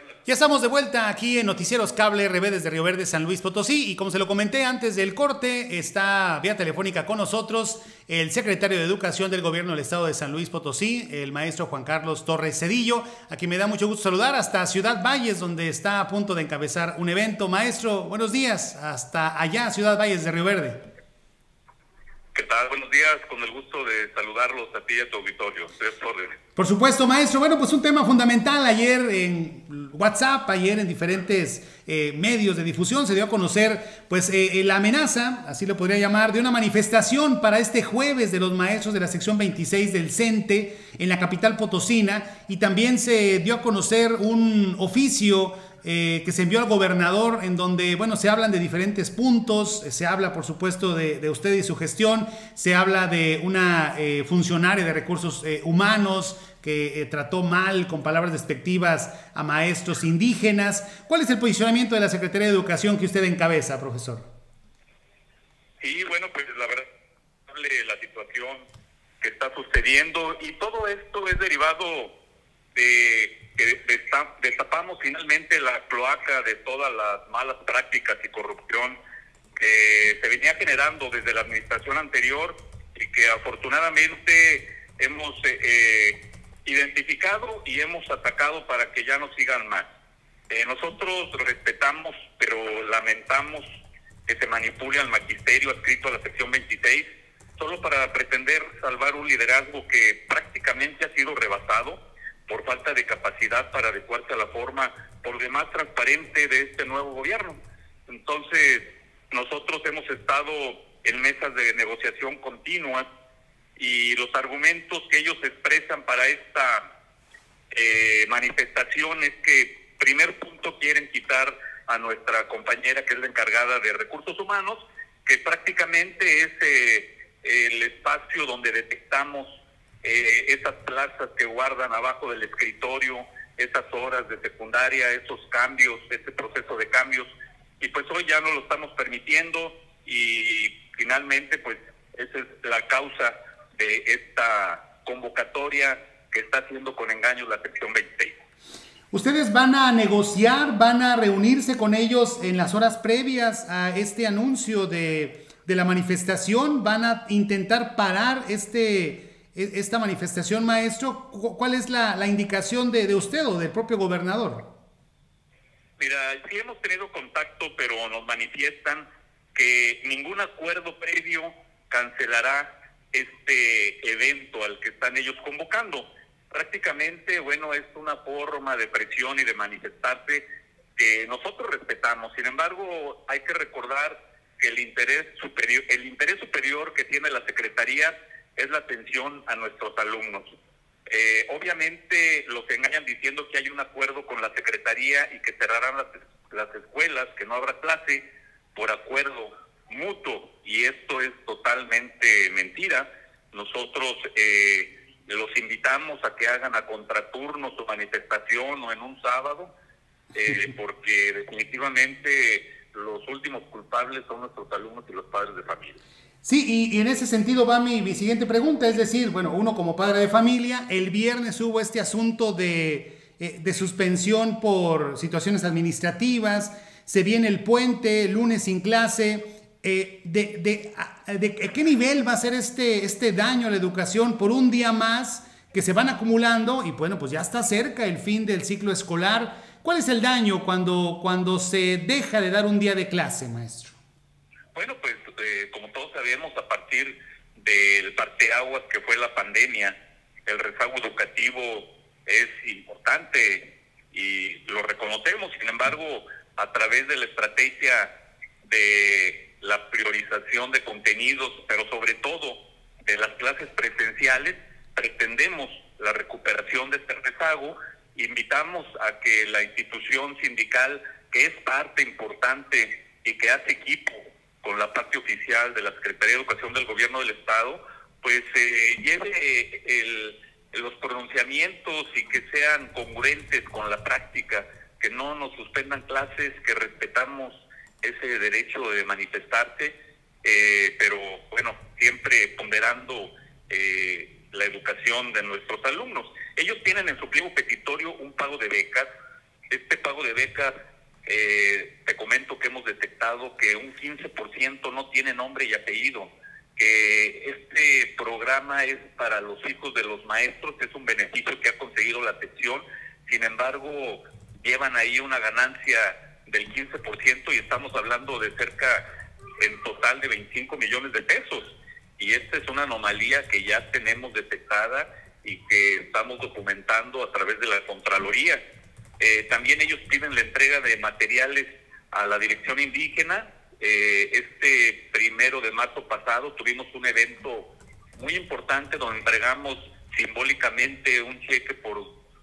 Ya estamos de vuelta aquí en Noticieros Cable RB desde Río Verde, San Luis Potosí, y como se lo comenté antes del corte, está vía telefónica con nosotros el secretario de Educación del Gobierno del Estado de San Luis Potosí, el maestro Juan Carlos Torres Cedillo, a quien me da mucho gusto saludar hasta Ciudad Valles, donde está a punto de encabezar un evento. Maestro, buenos días, hasta allá, Ciudad Valles de Río Verde. ¿Qué tal? Buenos días, con el gusto de saludarlos a ti y a tu auditorio. Por supuesto, maestro. Bueno, pues un tema fundamental ayer en WhatsApp, ayer en diferentes medios de difusión se dio a conocer pues la amenaza, así lo podría llamar, de una manifestación para este jueves de los maestros de la sección 26 del CENTE en la capital potosina, y también se dio a conocer un oficio que se envió al gobernador, en donde, bueno, se hablan de diferentes puntos, se habla, por supuesto, de usted y su gestión, se habla de una funcionaria de recursos humanos que trató mal, con palabras despectivas, a maestros indígenas. ¿Cuál es el posicionamiento de la Secretaría de Educación que usted encabeza, profesor? Sí, bueno, pues la verdad, la situación que está sucediendo, y todo esto es derivado de que destapamos finalmente la cloaca de todas las malas prácticas y corrupción que se venía generando desde la administración anterior y que afortunadamente hemos identificado y hemos atacado para que ya no sigan más. Nosotros respetamos, pero lamentamos que se manipule al magisterio adscrito a la sección 26 solo para pretender salvar un liderazgo que prácticamente ha sido rebasado por falta de capacidad para adecuarse a la forma por demás transparente de este nuevo gobierno. Entonces, nosotros hemos estado en mesas de negociación continuas, y los argumentos que ellos expresan para esta manifestación es que, primer punto, quieren quitar a nuestra compañera que es la encargada de recursos humanos, que prácticamente es el espacio donde detectamos esas plazas que guardan abajo del escritorio, esas horas de secundaria, esos cambios, ese proceso de cambios, y pues hoy ya no lo estamos permitiendo, y finalmente pues esa es la causa de esta convocatoria que está haciendo con engaños la sección 26. ¿Ustedes van a negociar, van a reunirse con ellos en las horas previas a este anuncio de la manifestación? ¿Van a intentar parar esta manifestación, maestro? ¿Cuál es la indicación de usted o del propio gobernador? Mira, sí hemos tenido contacto, pero nos manifiestan que ningún acuerdo previo cancelará este evento al que están ellos convocando. Prácticamente, bueno, es una forma de presión y de manifestarse que nosotros respetamos. Sin embargo, hay que recordar que el interés superior que tiene la Secretaría es la atención a nuestros alumnos. Obviamente los engañan diciendo que hay un acuerdo con la Secretaría y que cerrarán las escuelas, que no habrá clase por acuerdo mutuo, y esto es totalmente mentira. Nosotros los invitamos a que hagan a contraturno su manifestación o en un sábado, porque definitivamente los últimos culpables son nuestros alumnos y los padres de familia. Sí, y en ese sentido va mi siguiente pregunta, es decir, bueno, uno como padre de familia, el viernes hubo este asunto de suspensión por situaciones administrativas, se viene el puente, el lunes sin clase. ¿De qué nivel va a ser este daño a la educación por un día más que se van acumulando? Y bueno, pues ya está cerca el fin del ciclo escolar. ¿Cuál es el daño cuando se deja de dar un día de clase, maestro? Bueno, pues como todos sabemos, a partir del parteaguas que fue la pandemia, el rezago educativo es importante y lo reconocemos. Sin embargo, a través de la estrategia de la priorización de contenidos, pero sobre todo de las clases presenciales, pretendemos la recuperación de este rezago. Invitamos a que la institución sindical, que es parte importante y que hace equipo con la parte oficial de la Secretaría de Educación del Gobierno del Estado, pues lleve los pronunciamientos y que sean congruentes con la práctica, que no nos suspendan clases, que respetamos ese derecho de manifestarse, pero bueno, siempre ponderando la educación de nuestros alumnos. Ellos tienen en su pliego petitorio un pago de becas. Este becas, te comento que hemos detectado que un 15% no tiene nombre y apellido, que este programa es para los hijos de los maestros, es un beneficio que ha conseguido la atención, sin embargo llevan ahí una ganancia del 15% y estamos hablando de cerca en total de 25 millones de pesos, y esta es una anomalía que ya tenemos detectada y que estamos documentando a través de la Contraloría. También ellos piden la entrega de materiales a la dirección indígena. Este 1 de marzo pasado tuvimos un evento muy importante donde entregamos simbólicamente un cheque por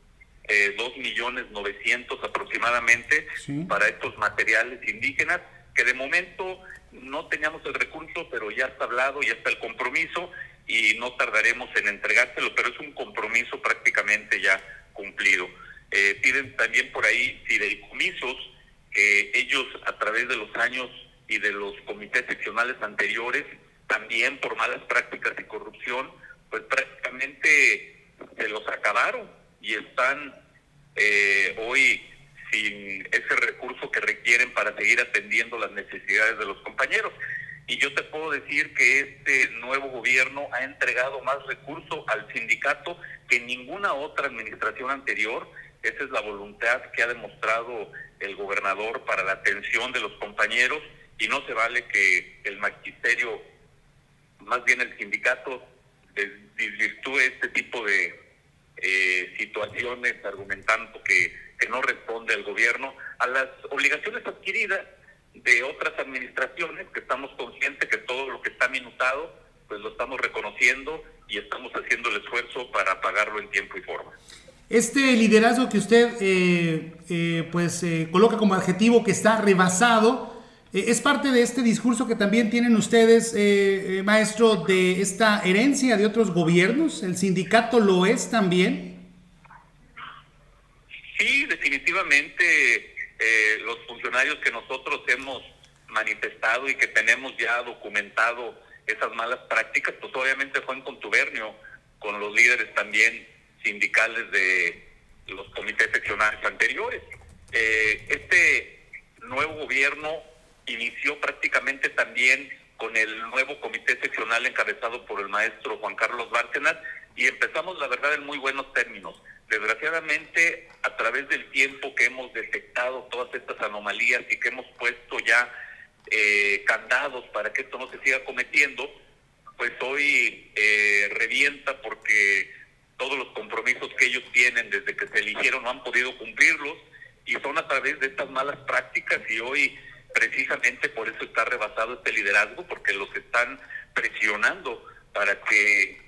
2.900.000 aproximadamente, sí, para estos materiales indígenas, que de momento no teníamos el recurso, pero ya está hablado, ya está el compromiso y no tardaremos en entregárselo, pero es un compromiso prácticamente ya cumplido. Piden también por ahí fideicomisos que ellos a través de los años y de los comités seccionales anteriores, también por malas prácticas y corrupción, pues prácticamente se los acabaron y están hoy sin ese recurso que requieren para seguir atendiendo las necesidades de los compañeros. Y yo te puedo decir que este nuevo gobierno ha entregado más recursos al sindicato que ninguna otra administración anterior. Esa es la voluntad que ha demostrado el gobernador para la atención de los compañeros, y no se vale que el magisterio, más bien el sindicato, desvirtúe este tipo de situaciones argumentando que no responde el gobierno a las obligaciones adquiridas de otras administraciones, que estamos conscientes que todo lo que está minutado, pues lo estamos reconociendo y estamos haciendo el esfuerzo para pagarlo en tiempo y forma. Este liderazgo que usted coloca como adjetivo, que está rebasado, es parte de este discurso que también tienen ustedes, maestro, de esta herencia de otros gobiernos. ¿El sindicato lo es también? Sí, definitivamente. Los funcionarios que nosotros hemos manifestado y que tenemos ya documentado esas malas prácticas, pues obviamente fue en contubernio con los líderes también sindicales de los comités seccionales anteriores. Este nuevo gobierno inició prácticamente también con el nuevo comité seccional encabezado por el maestro Juan Carlos Bárcenas, y empezamos, la verdad, en muy buenos términos. Desgraciadamente, a través del tiempo que hemos detectado todas estas anomalías y que hemos puesto ya candados para que esto no se siga cometiendo, pues hoy revienta, porque todos los compromisos que ellos tienen desde que se eligieron no han podido cumplirlos, y son a través de estas malas prácticas, y hoy precisamente por eso está rebasado este liderazgo, porque los están presionando para que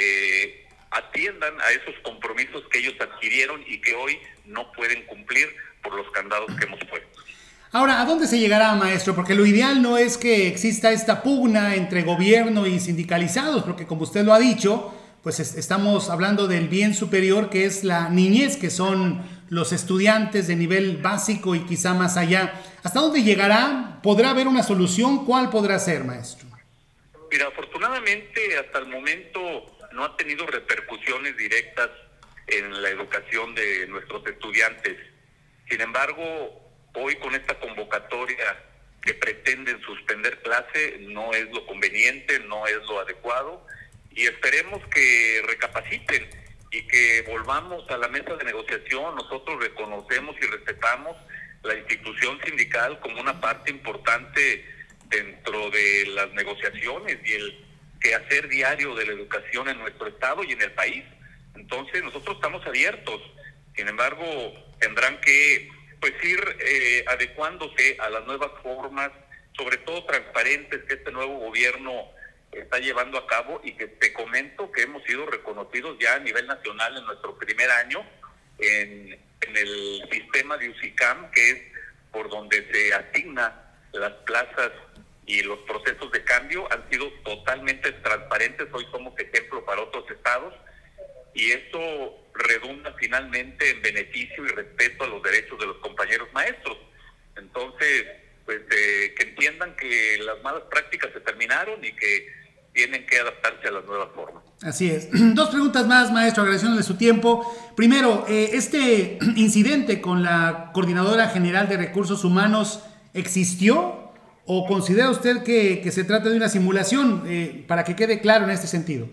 atiendan a esos compromisos que ellos adquirieron y que hoy no pueden cumplir por los candados que hemos puesto. Ahora, ¿a dónde se llegará, maestro? Porque lo ideal no es que exista esta pugna entre gobierno y sindicalizados, porque como usted lo ha dicho, pues estamos hablando del bien superior, que es la niñez, que son los estudiantes de nivel básico y quizá más allá. ¿Hasta dónde llegará? ¿Podrá haber una solución? ¿Cuál podrá ser, maestro? Mira, afortunadamente hasta el momento no ha tenido repercusiones directas en la educación de nuestros estudiantes. Sin embargo, hoy con esta convocatoria que pretenden suspender clase no es lo conveniente, no es lo adecuado, y esperemos que recapaciten y que volvamos a la mesa de negociación. Nosotros reconocemos y respetamos la institución sindical como una parte importante dentro de las negociaciones y el quehacer diario de la educación en nuestro estado y en el país. Entonces nosotros estamos abiertos. Sin embargo, tendrán que ir adecuándose a las nuevas formas, sobre todo transparentes, que este nuevo gobierno está llevando a cabo, y que te comento que hemos sido reconocidos ya a nivel nacional en nuestro primer año en el sistema de UCICAM, que es por donde se asigna las plazas y los procesos de cambio. Han sido totalmente transparentes. Hoy somos ejemplo para otros estados, y eso redunda finalmente en beneficio y respeto a los derechos de los compañeros maestros. Entonces, que entiendan que las malas prácticas se terminaron y que tienen que adaptarse a las nuevas formas. Así es. Dos preguntas más, maestro, agradeciéndole su tiempo. Primero, ¿este incidente con la Coordinadora General de Recursos Humanos existió o considera usted que se trata de una simulación? Para que quede claro en este sentido.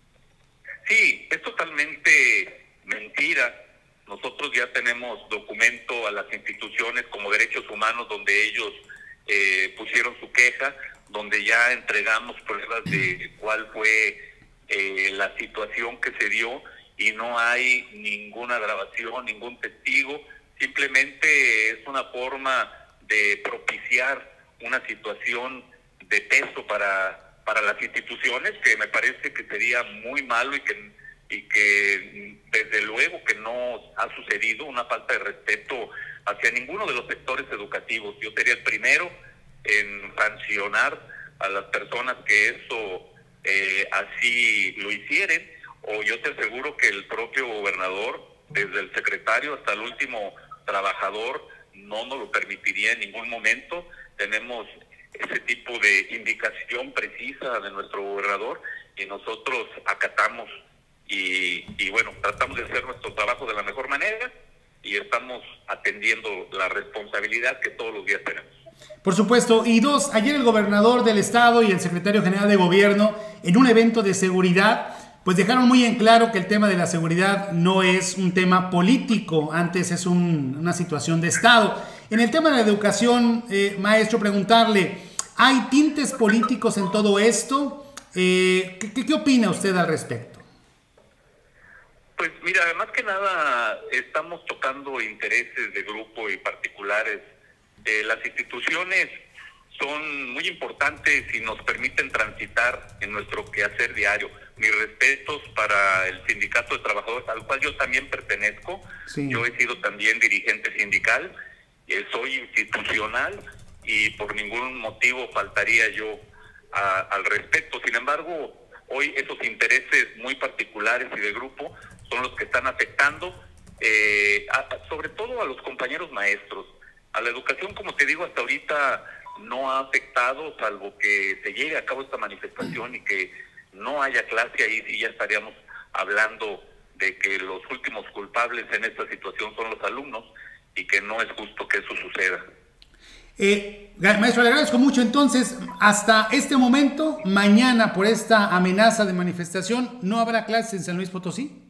Sí, es totalmente mentira. Nosotros ya tenemos documento a las instituciones como Derechos Humanos donde ellos pusieron su queja, donde ya entregamos pruebas de cuál fue la situación que se dio y no hay ninguna grabación, ningún testigo. Simplemente es una forma de propiciar una situación de peso para las instituciones, que me parece que sería muy malo y que desde luego que no ha sucedido, una falta de respeto hacia ninguno de los sectores educativos. Yo sería el primero en sancionar a las personas que eso así lo hicieren, o yo te aseguro que el propio gobernador, desde el secretario hasta el último trabajador, no nos lo permitiría en ningún momento. Tenemos ese tipo de indicación precisa de nuestro gobernador y nosotros acatamos y bueno, tratamos de hacer nuestro trabajo de la mejor manera y estamos atendiendo la responsabilidad que todos los días tenemos. Por supuesto. Y dos, ayer el gobernador del estado y el secretario general de gobierno en un evento de seguridad pues dejaron muy en claro que el tema de la seguridad no es un tema político, antes es una situación de estado. En el tema de la educación, maestro, preguntarle, ¿hay tintes políticos en todo esto? ¿Qué opina usted al respecto? Pues mira, más que nada estamos tocando intereses de grupo y particulares. Las instituciones son muy importantes y nos permiten transitar en nuestro quehacer diario. Mis respetos para el Sindicato de Trabajadores, al cual yo también pertenezco. Sí. Yo he sido también dirigente sindical, soy institucional y por ningún motivo faltaría yo al respeto. Sin embargo, hoy esos intereses muy particulares y de grupo son los que están afectando, sobre todo a los compañeros maestros. A la educación, como te digo, hasta ahorita no ha afectado, salvo que se llegue a cabo esta manifestación y que no haya clase. Ahí sí ya estaríamos hablando de que los últimos culpables en esta situación son los alumnos y que no es justo que eso suceda. Maestro, le agradezco mucho. Entonces, hasta este momento, mañana por esta amenaza de manifestación, ¿no habrá clases en San Luis Potosí?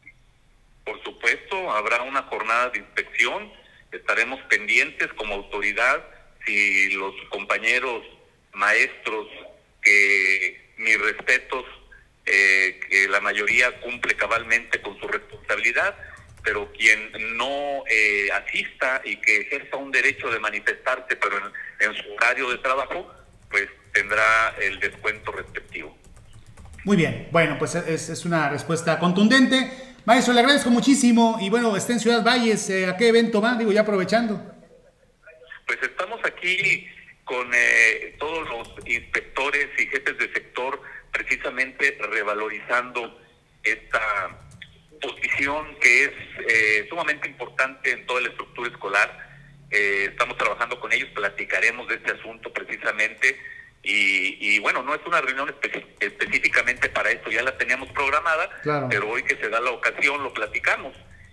Por supuesto, habrá una jornada de inspección. Estaremos pendientes como autoridad si los compañeros maestros, que mis respetos, que la mayoría cumple cabalmente con su responsabilidad, pero quien no asista y que ejerza un derecho de manifestarse, pero en su horario de trabajo, pues tendrá el descuento respectivo. Muy bien, bueno, pues es una respuesta contundente. Maestro, le agradezco muchísimo y bueno, está en Ciudad Valles, ¿a qué evento va? Digo, ya aprovechando. Pues estamos aquí con todos los inspectores y jefes de sector, precisamente revalorizando esta posición que es sumamente importante en toda la estructura escolar. Estamos trabajando con ellos, platicaremos de este asunto precisamente y bueno, no es una reunión específicamente para esto, ya la teníamos programada, claro, pero hoy que se da la ocasión lo platicamos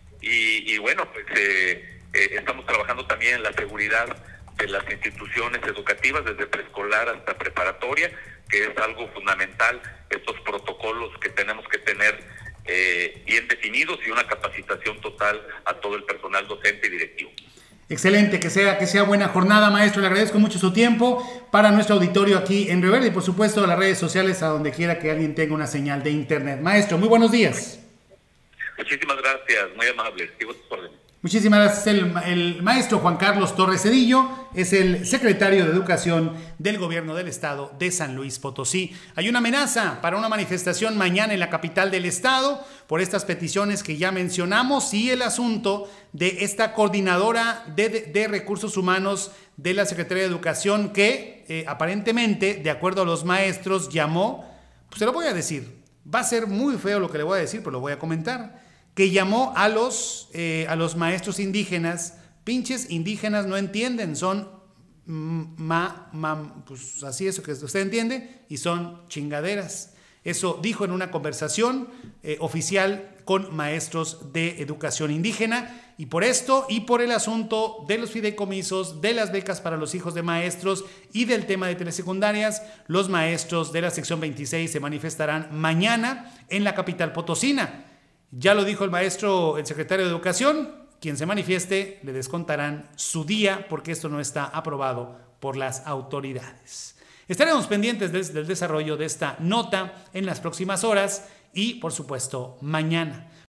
y bueno, pues estamos trabajando también en la seguridad de las instituciones educativas, desde preescolar hasta preparatoria, que es algo fundamental, estos protocolos que tenemos que tener bien definidos y una capacitación total a todo el personal docente y directivo. Excelente, que sea buena jornada, maestro. Le agradezco mucho su tiempo para nuestro auditorio aquí en Río Verde y por supuesto a las redes sociales, a donde quiera que alguien tenga una señal de internet. Maestro, muy buenos días. Muchísimas gracias, muy amable. Sigo tus órdenes. Muchísimas gracias. El maestro Juan Carlos Torres Cedillo es el secretario de Educación del Gobierno del Estado de San Luis Potosí. Hay una amenaza para una manifestación mañana en la capital del estado por estas peticiones que ya mencionamos y el asunto de esta coordinadora de recursos humanos de la Secretaría de Educación que aparentemente, de acuerdo a los maestros, llamó, pues se lo voy a decir, va a ser muy feo lo que le voy a decir, pero lo voy a comentar, que llamó a los maestros indígenas, pinches indígenas no entienden, son pues así eso que usted entiende, y son chingaderas. Eso dijo en una conversación oficial con maestros de educación indígena, y por esto y por el asunto de los fideicomisos, de las becas para los hijos de maestros y del tema de telesecundarias, los maestros de la sección 26 se manifestarán mañana en la capital potosina. Ya lo dijo el secretario de Educación, quien se manifieste le descontarán su día porque esto no está aprobado por las autoridades. Estaremos pendientes del desarrollo de esta nota en las próximas horas y, por supuesto, mañana.